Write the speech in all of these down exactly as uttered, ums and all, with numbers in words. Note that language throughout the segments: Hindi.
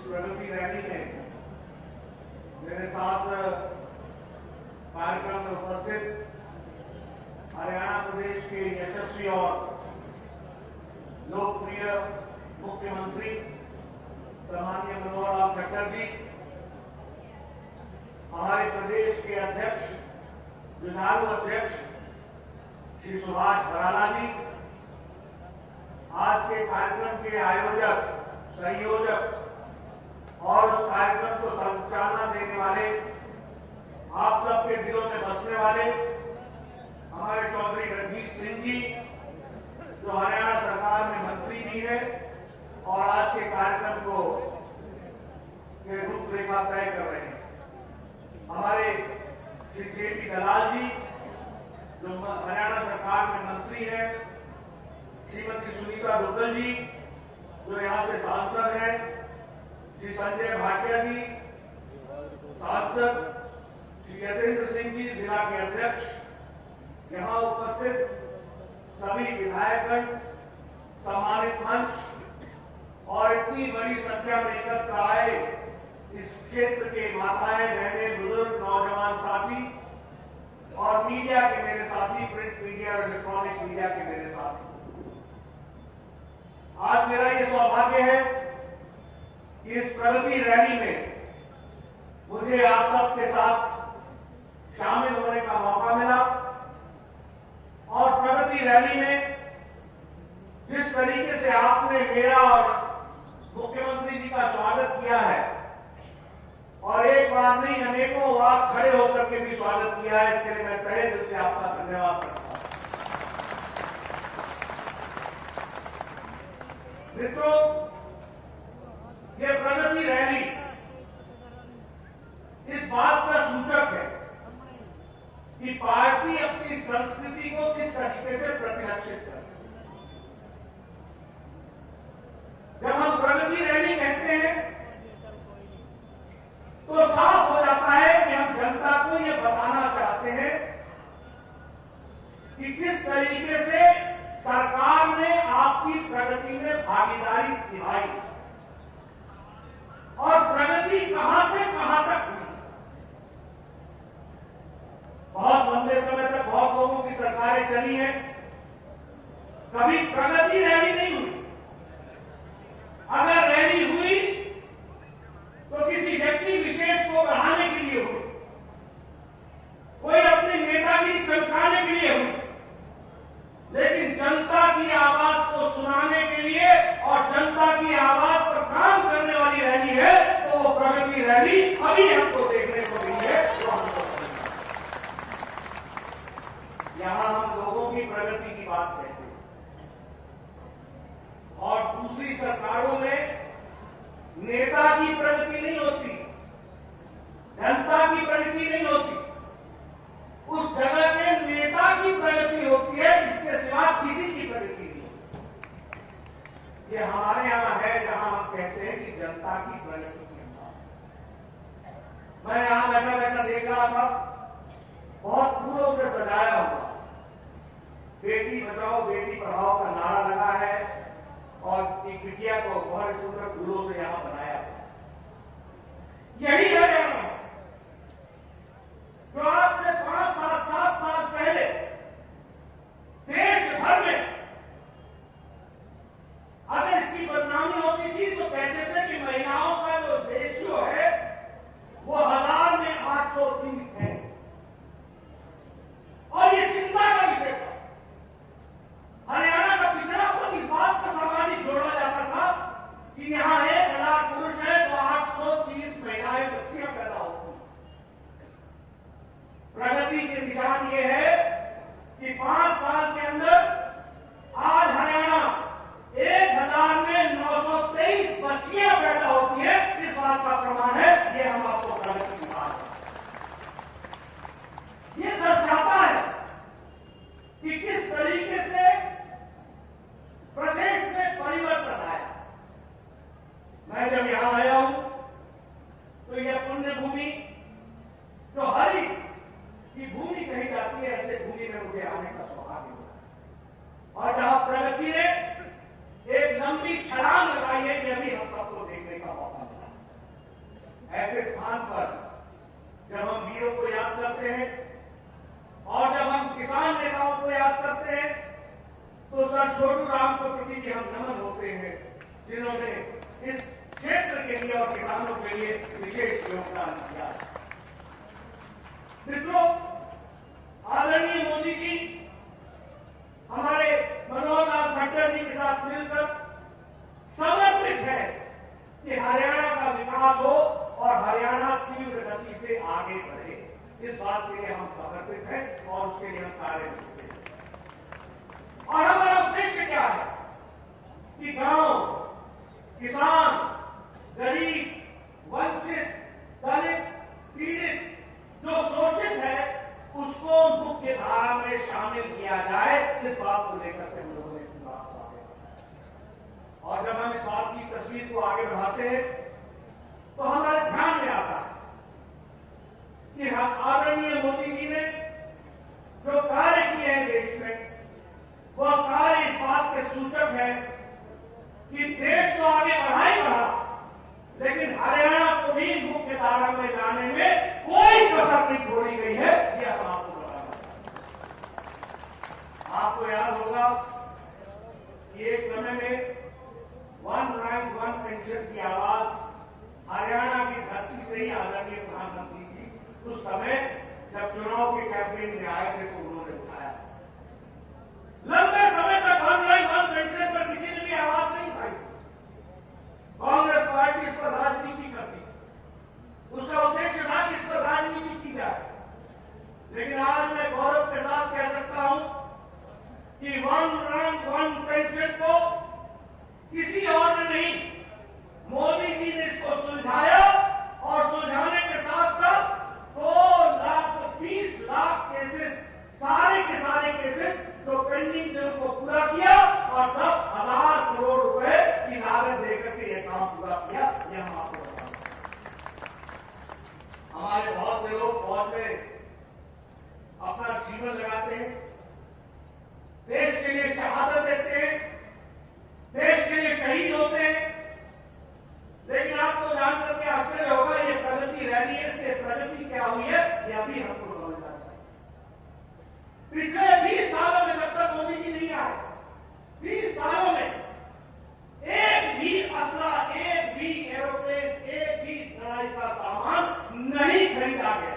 प्रगति रैली में मेरे साथ कार्यक्रम में उपस्थित हरियाणा प्रदेश के यशस्वी और लोकप्रिय मुख्यमंत्री सम्माननीय मनोहर लाल खट्टर जी, हमारे प्रदेश के अध्यक्ष जुझारू अध्यक्ष श्री सुभाष बराला जी, आज के कार्यक्रम के आयोजक संयोजक और उस कार्यक्रम को संचालना देने वाले, आप सबके दिलों में बसने वाले हमारे चौधरी रणजीत सिंह जी, जो हरियाणा सरकार में मंत्री भी है और आज के कार्यक्रम को के रूपरेखा तय कर रहे हैं, हमारे श्री के पी दलाल जी, जो हरियाणा सरकार में मंत्री है, श्रीमती सुनीता दुग्गल जी, जो यहां से सांसद हैं, श्री संजय भाटिया जी सांसद, श्री यतेंद्र सिंह जी जिला के अध्यक्ष, यहां उपस्थित सभी विधायकगण, सम्मानित मंच और इतनी बड़ी संख्या में एकत्र आए इस क्षेत्र के माताएं, बहनें, बुजुर्ग, नौजवान साथी और मीडिया के मेरे साथी, प्रिंट मीडिया और इलेक्ट्रॉनिक मीडिया के मेरे साथी, आज मेरा ये सौभाग्य है कि इस प्रगति रैली में मुझे आप सबके साथ शामिल होने का मौका मिला और प्रगति रैली में जिस तरीके से आपने मेरा और मुख्यमंत्री जी का स्वागत किया है और एक बार नहीं अनेकों बार खड़े होकर के भी स्वागत किया है, इसके लिए मैं तहे दिल से आपका धन्यवाद करता हूं। मित्रों, ये प्रगति रैली इस बात का सूचक है कि पार्टी अपनी संस्कृति को किस तरीके से प्रतिरक्षित करे। जब हम प्रगति रैली कहते हैं तो साफ हो जाता है कि हम जनता को ये बताना चाहते हैं कि किस तरीके से सरकार ने आपकी प्रगति में भागीदारी निभाई और प्रगति कहां से कहां तक हुई। बहुत लंबे समय तक बहुत लोगों की सरकारें चली हैं, कभी प्रगति रैली नहीं हुई। अगर रैली हुई तो किसी व्यक्ति विशेष को बढ़ाने के लिए हुई, कोई अपने नेतागिरी चमकाने के लिए हुई, लेकिन जनता की आवाज को सुनाने के लिए और जनता की आवाज पर काम करने वाली रैली है, तो वो प्रगति रैली अभी हमको देखने को मिली है। तो हमको यहां हम लोगों की प्रगति की बात कहते हैं और दूसरी सरकारों में नेता की प्रगति नहीं होती, जनता की प्रगति नहीं होती, उस जगह पे नेता की प्रगति होती है, इसके सिवा किसी की प्रगति नहीं होती। ये हमारे यहां है जहां हम कहते हैं कि जनता की प्रगति की बात। मैं यहां बैठा बैठा देख रहा था, बहुत फूलों से सजाया हुआ बेटी बचाओ बेटी पढ़ाओ का नारा लगा है और एक बिटिया को बहुत सुंदर फूलों से यहां बनाया हुआ। यही है यहाँ जो आज से पांच सात सात साल पहले देश भर में अगर इसकी बदनामी होती थी तो कहते थे कि महिलाओं का जो रेशियो है वो हजार में आठ सौ तीस है और ये चिंता का विषय था। सर छोटू राम को प्रति भी हम नमन होते हैं, जिन्होंने इस क्षेत्र के लिए और किसानों के लिए विशेष योगदान किया। मित्रों, आदरणीय मोदी जी हमारे मनोहर लाल खट्टर जी के साथ मिलकर समर्पित है कि हरियाणा का विकास हो और हरियाणा तीव्र गति से आगे बढ़े। इस बात के लिए हम समर्पित हैं और उसके लिए हम कार्य करते हैं। और हमारा उद्देश्य क्या है कि गांव, किसान, गरीब, वंचित, दलित, पीड़ित जो शोषित है उसको मुख्य धारा में शामिल किया जाए। इस बात को लेकर के हम लोगों ने बात को आगे बढ़ाया। और जब हम इस बात की तस्वीर को आगे बढ़ाते हैं तो हमारे ध्यान में आता है कि आदरणीय मोदी जी ने जो कार्य किए हैं देश में, वह कार्य इस बात के सूचक है कि देश तो आगे बढ़ा ही बढ़ा, लेकिन हरियाणा को भी मुख्य धारा में लाने में कोई कसर नहीं छोड़ी गई है। यह हम आपको बताना चाहते हैं। आपको याद होगा कि एक समय में वन रैंक वन पेंशन की आवाज हरियाणा की धरती से ही आदरणीय प्रधानमंत्री जी उस समय जब चुनाव के कैंपेन में आए थे तो उन्होंने उठाया। लंबे समय तक वन रैंक वन पेंशन पर किसी ने भी आवाज नहीं उठाई। कांग्रेस पार्टी इस पर राजनीति करती, उसका उद्देश्य था कि इस पर राजनीति की जाए। लेकिन आज मैं गौरव के साथ कह सकता हूं कि वन रैंक वन पेंशन को किसी और ने नहीं, मोदी जी ने इसको सुलझाया और सुलझाने के साथ साथ दो लाख तीस लाख केसेस, सारे के सारे केसेस जो पेंडिंग थे उनको पूरा किया और दस हजार करोड़ रुपए की लागत देकर के यह काम पूरा किया। यह हम आपको बताएं। हमारे बहुत से लोग फौज में अपना जीवन लगाते हैं, देश के लिए शहादत देते हैं, देश के लिए शहीद होते हैं। लेकिन आपको जानकर के आश्चर्य होगा, ये प्रगति रैली है, इससे प्रगति क्या हुई है ये अभी हमको समझना चाहिए। पिछले बीस सालों में जब तक मोदी जी नहीं आए, बीस सालों में एक भी असला, एक भी एरोप्लेन, एक भी लड़ाई का सामान नहीं खरीदा गया।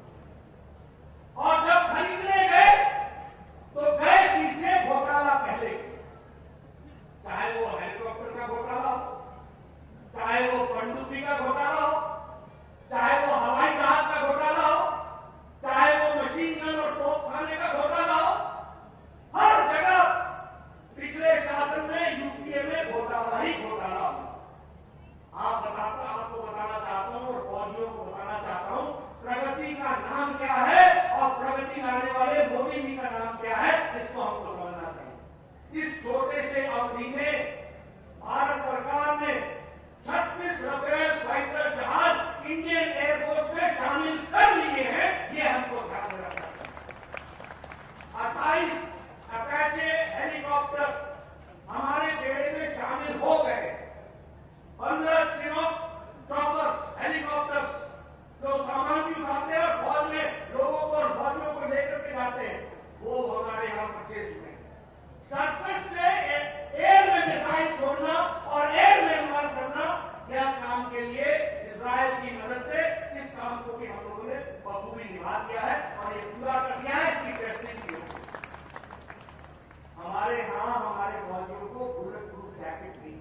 और जब खरीदने गए तो गए पीछे घोटाला पहले, चाहे वो हेलीकॉप्टर का घोटाला हो, चाहे वो पनडुब्बी का घोटाला हो, चाहे वो हवाई जहाज का घोटाला हो, चाहे वो मशीन गन और तोप खाने का घोटाला हो, हर जगह पिछले शासन में यूपीए में घोटाला ही घोटाला हो। आप बताता आपको बताना चाहता हूं और फौजियों को बताना चाहता हूं, प्रगति का नाम क्या है और प्रगति लाने वाले मोदी जी का नाम क्या है, इसको हमको समझना चाहिए। इस छोटे से अवधि में भारत सरकार ने छत्तीस राफेल फाइटर जहाज इंडियन एयरफोर्स में शामिल कर लिए हैं। ये हमको ध्यान में रखना चाहिए। अट्ठाईस अटैचे हेलीकॉप्टर हमारे बेड़े में शामिल हो गए। पंद्रह चिनोक चॉपर्स हेलीकॉप्टर्स जो सामान भी उठाते हैं और फौज में लोगों को और फौजियों को लेकर के जाते हैं, वो हमारे यहां परचेज हुए। सरफेस से एयर में मिसाइल छोड़ना और एयर में मार करना, यह काम के लिए इजरायल की मदद से इस काम को भी हम लोगों ने बखूबी निभा दिया है और ये पूरा कर दिया है। इसकी टेस्टिंग की होगी। हमारे यहां हमारे फौजियों को बुलेट प्रूफ जैकेट दी।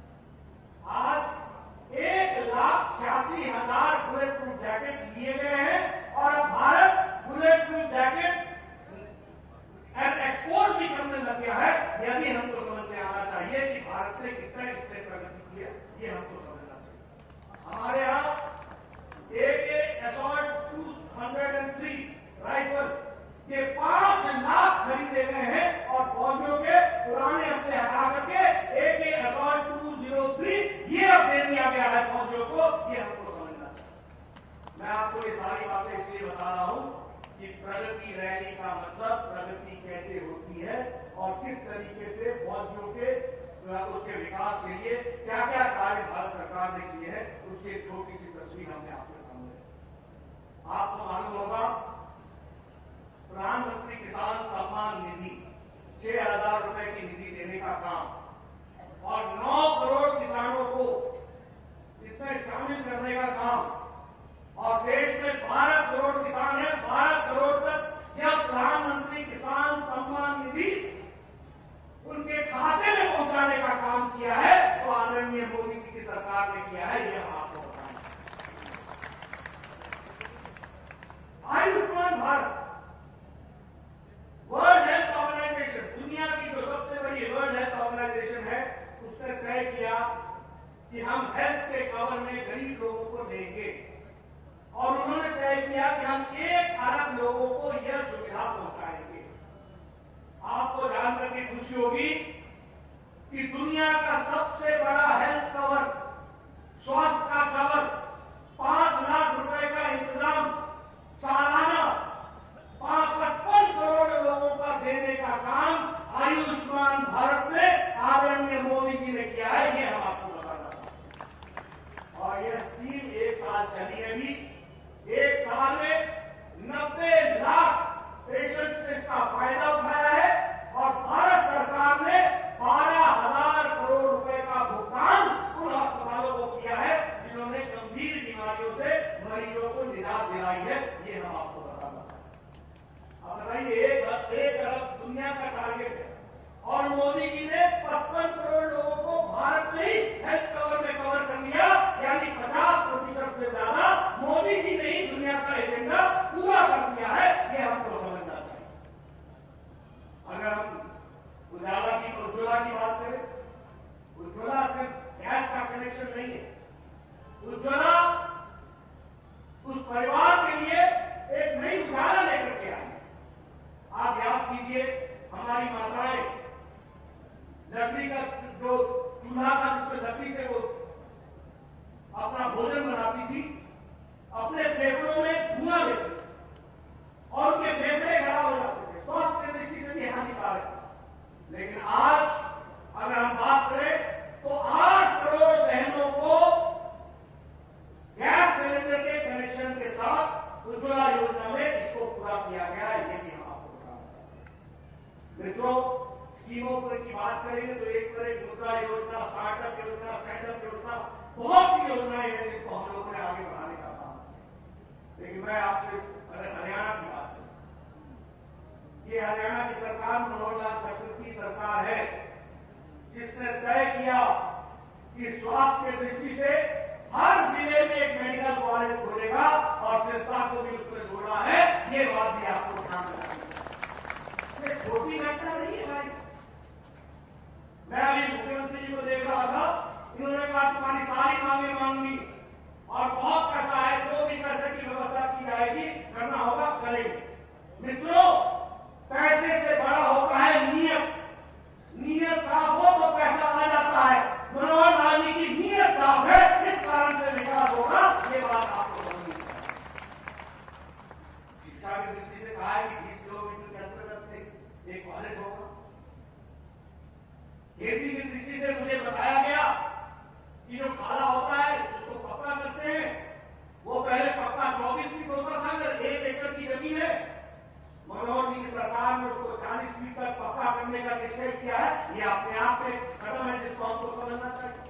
आज एक लाख छियासी हजार बुलेट प्रूफ जैकेट लिए गए हैं और अब Bharat bullet proof jacket export भी करने लग गया है। यह भी हमको समझ में आना चाहिए कि भारत ने कितना इसमें प्रगति की है, ये हमको समझना चाहिए। हमारे यहाँ एक assault two hundred three rifle के पांच लाख खरीदे गए हैं और फौजियों के पुराने हफ्ते हटा करके एक एक असॉल्ट टू जीरो थ्री ये अब दे दिया गया है फौजियों को। ये हमको समझना चाहिए। मैं आपको ये सारी बातें इसलिए बता रहा हूं कि प्रगति रैली का मतलब प्रगति कैसे होती है और किस तरीके से फौजियों के उसके विकास के लिए क्या क्या कार्य भारत सरकार ने किए हैं, उसकी एक छोटी सी तस्वीर हमने आपके सामने। आपको मालूम होगा प्रधानमंत्री किसान सम्मान निधि छह हजार रुपए की निधि का काम और नौ करोड़ किसानों को इसमें शामिल करने का काम और देश में बारह करोड़ किसान है, बारह करोड़ तक यह प्रधानमंत्री किसान सम्मान निधि उनके खाते में पहुंचाने का काम किया है, तो आदरणीय मोदी जी की सरकार ने किया है। यह हम आपको बताएं। Ayushman Bharat, World Health Organization, दुनिया की जो सबसे बड़ी वर्ल्ड हेल्थ ऑर्गेनाइजेशन है, उसने तय किया कि हम हेल्थ के कवर में गरीब लोगों को लेंगे और उन्होंने तय किया कि हम एक अरब लोगों को यह सुविधा पहुंचाएंगे। आपको जानकर के खुशी होगी कि दुनिया का सबसे बड़ा हेल्थ कवर, स्वास्थ्य का कवर, पांच लाख रुपए का इंतजाम सालाना पचपन करोड़ लोगों का देने का काम आयुष्मान भारत में आदरणीय मोदी जी ने किया है। ये हम आपको बताना चाहते और यह स्कीम एक साल चली है। अभी एक साल में नब्बे लाख पेशेंट्स ने इसका फायदा उठाया है और भारत सरकार ने बारह हजार करोड़ रुपए का भुगतान उन अस्पतालों को किया है जिन्होंने गंभीर बीमारियों से मरीजों को निजात दिलाई है। ये हम आपको बताना चाहते। अब बताइए, एक एक अरब दुनिया का टारगेट है और मोदी जी ने पचपन करोड़ लोगों को भारत में ही हेल्थ कवर में कवर कर लिया, यानी पचास प्रतिशत से ज्यादा मोदी जी ने ही दुनिया का एजेंडा पूरा कर दिया है। ये हमको समझना चाहिए। अगर हम उजाला की उज्ज्वला की बात करें, उज्ज्वला सिर्फ गैस का कनेक्शन नहीं है। उज्ज्वला उस परिवार के लिए एक नई उजाला लेकर के आई। आप याद कीजिए, हमारी माताएं लकड़ी का जो चूल्हा था जिसमें लकड़ी से वो अपना भोजन बनाती थी, अपने फेफड़ों में धुआं लेती थी और उनके फेफड़े खराब हो जाते थे, स्वास्थ्य की दृष्टि से भी हानिकारक था। लेकिन आज अगर हम बात करें तो आठ करोड़ बहनों को गैस सिलेंडर के कनेक्शन के साथ उज्ज्वला योजना में इसको पूरा किया गया है। ये भी हम आपको बताना। मित्रों, स्कीमों पर की बात करेंगे तो एक तरह मुद्रा योजना, स्टार्टअप योजना, स्टैंडअप योजना, बहुत सी योजनाएं हैं जिनको हम लोगों ने आगे बढ़ाने का काम किया। लेकिन मैं आपसे अगर हरियाणा की बात करूं, ये हरियाणा की सरकार मनोहर लाल खट्टर की सरकार है जिसने तय किया कि स्वास्थ्य की दृष्टि से हर जिले में एक मेडिकल कॉलेज खोलेगा और सिरसा को भी उसमें जोड़ा है। ये बात भी आपको ध्यान रखनी है। ये छोटी घटना नहीं है भाई। मैं अभी मुख्यमंत्री जी को देख रहा था, इन्होंने कहा तुम्हारी सारी मांगे मान ली और बहुत पैसा है, जो भी पैसे की व्यवस्था की जाएगी, करना होगा करेंगे। मित्रों, पैसे से बड़ा होता है नियत। नियत साफ हो तो पैसा आ जाता है। मनोहर लाल जी की नियत साफ है, इस कारण से विकास होगा। ये बात आपको समझनी चाहिए। शिक्षा की दृष्टि से कहा है कि बीस किलोमीटर के अंतर्गत एक कॉलेज होगा। खेती की दृष्टि से मुझे बताया गया कि जो खाला होता है उसको पक्का करते हैं, वो पहले पक्का चौबीस फीट होता था, अगर एक एकड़ की जमीन है, मनोहर जी की सरकार ने उसको चालीस फीट तक पक्का करने का निश्चय किया है। ये अपने आप में कदम है जिसको हमको समझना चाहिए।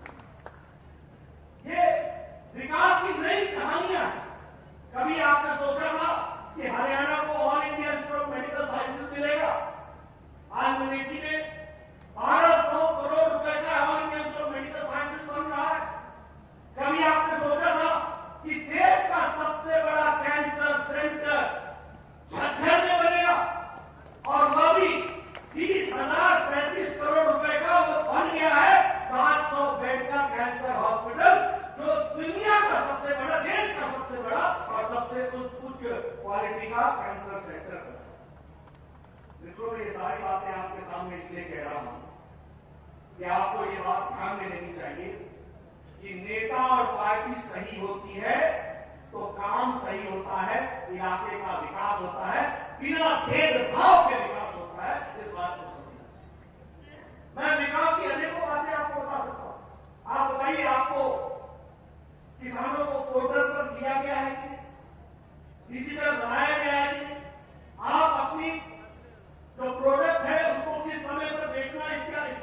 ये विकास की नई कहानियां हैं। कभी आपने सोचा था कि हरियाणा को All India Institute of Medical Sciences मिलेगा? आज मिलेगी में बारह सौ करोड़ रुपए का All India Institute of Medical Sciences बन रहा है। कभी आपने सोचा था कि देश का सबसे बड़ा कैंसर सेंटर झज्जर में बनेगा और वह भी तीस हजार पैंतीस करोड़ रुपए का वो बन गया है। सात सौ बेड का कैंसर हॉस्पिटल, जो दुनिया का सबसे बड़ा, देश का सबसे बड़ा और सबसे उच्च क्वालिटी का कैंसर सेंटर है। मित्रों, ये सारी बातें आपके सामने इसलिए कह रहा हूं कि आपको ये बात ध्यान में लेनी चाहिए कि नेता और पार्टी सही होती है तो काम सही होता है, इलाके का विकास होता है, बिना भेदभाव के विकास होता है। इस बात को समझना चाहिए। मैं विकास की अनेकों बातें आपको बता सकता हूं। आप बताइए, आपको किसानों को पोर्टल पर दिया गया है कि डिजिटल बनाया गया है कि आप अपनी जो प्रोडक्ट है उसको किस समय पर बेचना, इसका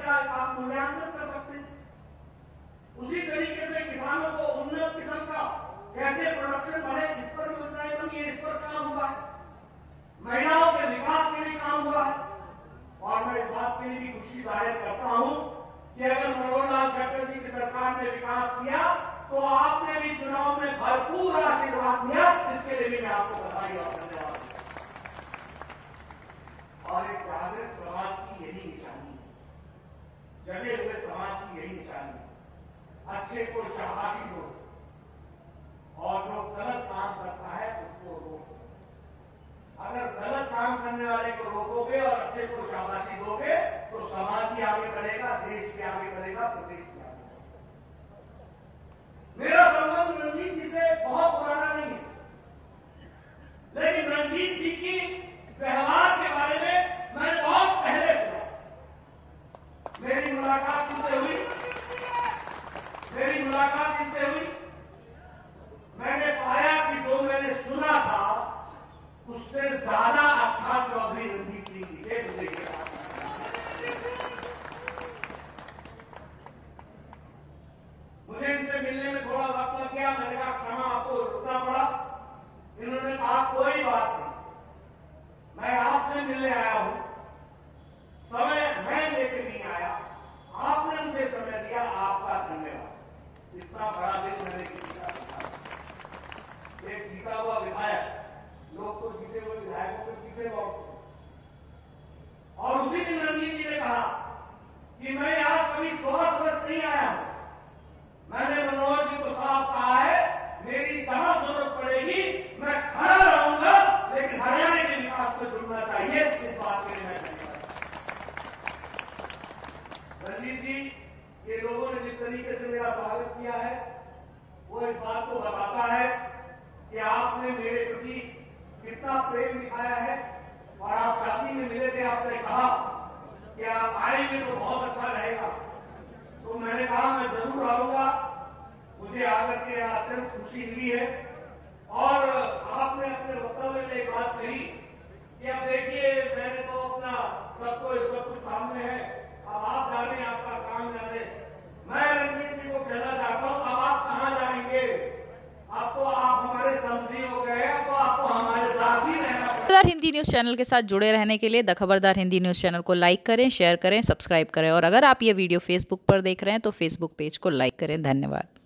गुजारिश करता हूं कि अगर मनोहर लाल खट्टर जी की सरकार ने विकास किया तो आपने भी चुनाव में भरपूर आशीर्वाद दिया, इसके लिए भी मैं आपको बधाई और धन्यवाद देता हूं। और इस जागृत समाज की यही निशानी है, जगे हुए समाज की यही निशानी है। अच्छे को शाबाशी दो और जो गलत काम करता है उसको रोको। अगर गलत काम करने वाले को रोकोगे और अच्छे को शाबाशी दोगे तो समाज भी आगे बढ़ेगा, देश भी आगे बढ़ेगा, प्रदेश भी आगे बढ़ेगा। मेरा संबंध रणजीत जी से बहुत पुराना नहीं है, लेकिन रणजीत जी की व्यवहार के बारे में मैंने बहुत पहले सुना। मेरी मुलाकात इनसे हुई मेरी मुलाकात इनसे हुई मैंने पाया कि जो मैंने सुना था उससे ज्यादा अच्छा चौधरी रणजीत सिंह जी के मुझे मुझे इनसे मिलने में थोड़ा वक्त लग गया। मैंने कहा क्षमा, आपको रुकना पड़ा। इन्होंने कहा कोई बात नहीं, मैं आपसे मिलने आया हूं, समय मैं लेके नहीं आया, आपने मुझे समय दिया, आपका धन्यवाद। इतना बड़ा दिन मैंने किसी का देखा। एक जीता हुआ विधायक, लोग तो जीते हुए विधायकों के पीछे लौटते, और उसी दिन रणजीत जी ने कहा कि मैं यहां कभी स्वार्थ वर्ष नहीं आया हूं। मैंने मनोहर जी को साफ कहा है, मेरी जहां जरूरत पड़ेगी मैं खड़ा रहूंगा, लेकिन हरियाणा के विकास में जुड़ना चाहिए, इस बात के लिए मैं रणजीत जी, ये लोगों ने जिस तरीके से मेरा स्वागत किया है वो इस बात को बताता है कि आपने मेरे प्रति कितना प्रेम दिखाया है। और आप शादी में मिले थे, आपने कहा कि आप आएंगे तो बहुत अच्छा रहेगा, तो मैंने कहा मैं जरूर आऊंगा। मुझे आकर के अत्यंत खुशी हुई है। और आपने अपने वक्तव्य में एक बात कही कि अब देखिए मैंने तो अपना सबको सब कुछ सामने है, अब आप जाने, आपका काम जाने। मैं रणजीत जी को कहना चाहता हूं, अब आप कहां जाएंगे? अब तो आप हमारे समझी हो गए, अब तो आपको हमारे साथ ही रहना। खबरदार हिंदी न्यूज़ चैनल के साथ जुड़े रहने के लिए the Khabardar Hindi news channel को लाइक करें, शेयर करें, सब्सक्राइब करें। और अगर आप ये वीडियो फेसबुक पर देख रहे हैं तो फेसबुक पेज को लाइक करें। धन्यवाद।